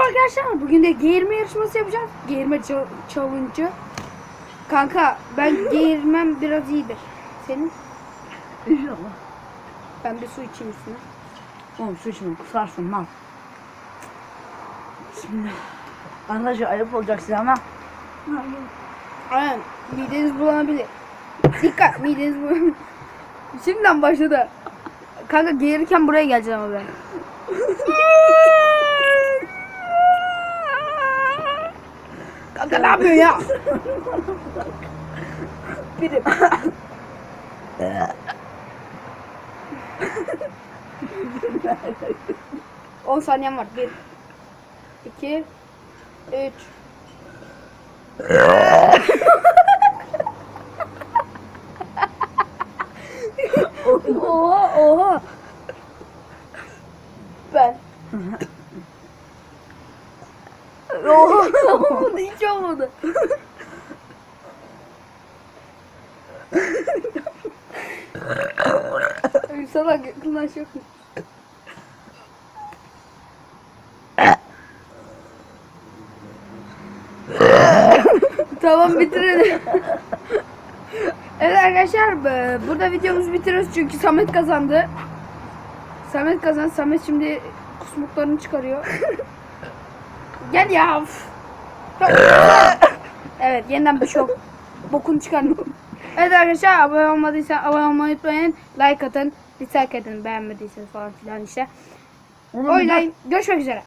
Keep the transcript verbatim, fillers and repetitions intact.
arkadaşlar, bugün de geğirme yarışması yapacağız. Geğirme challenge'ı. Kanka ben geğirmem biraz iyidir. Senin? İnşallah. Ben bir su içeyim üstüne. Oğlum su içme, kusarsın lan. Bismillah. Arkadaşlar ayıp olacak size ama. Aynen, mideniz bulanabilir. Dikkat, mideniz bulanabilir. Şimdiden başladı. Kanka geğirirken buraya geleceğim ama ben. Kanka ne yapıyorsun ya? Birim. on saniyem var. Bir, iki, üç. Oha oha. Ben. Oha olmadı, hiç olmadı. Salak yakınlaş yok mu? Tamam, bitirelim. Evet arkadaşlar, burada videomuzu bitiriyoruz çünkü Samet kazandı. Samet kazandı. Samet şimdi kusmuklarını çıkarıyor. Gel ya. Evet, yeniden bir şok. Bokunu çıkardım. Evet arkadaşlar, abone olmadıysanız abone olmayı unutmayın. Like atın, dislike edin beğenmediyseniz falan filan işte. Oylayın. Görüşmek üzere.